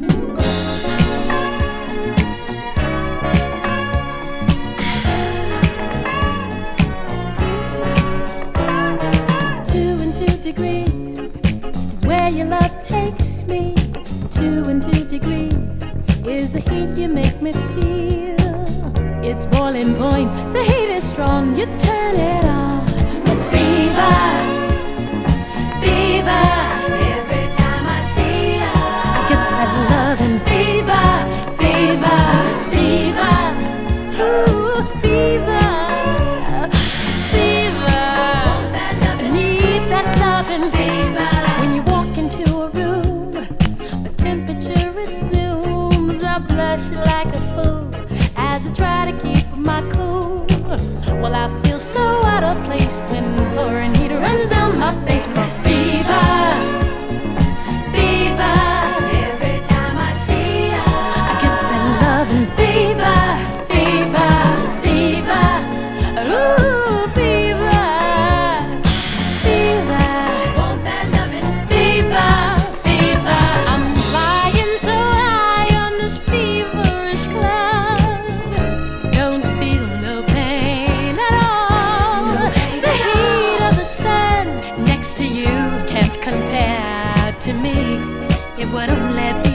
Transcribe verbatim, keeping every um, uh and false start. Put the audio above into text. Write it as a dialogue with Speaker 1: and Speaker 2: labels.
Speaker 1: Degrees is where your love takes me. Two and two degrees is the heat you make me feel. It's boiling point, the heat is strong, you turn it on. But fever, fever, every time I see ya, I get that loving fever, fever, fever, ooh, fever, fever. Want that loving, need that loving fever. When you walk into a room, the temperature resumes. I blush like a fool as I try to keep my cool. Well, I feel so out of place when pouring heat runs down my face. For fever, fever, every time I see ya, I get that loving fever, fever, fever, ooh, fever, fever. Want that loving fever, fever. I'm flying so high on this feverish cloud, don't feel no pain at all. The heat of the sun next to you can't compare to me. It would only be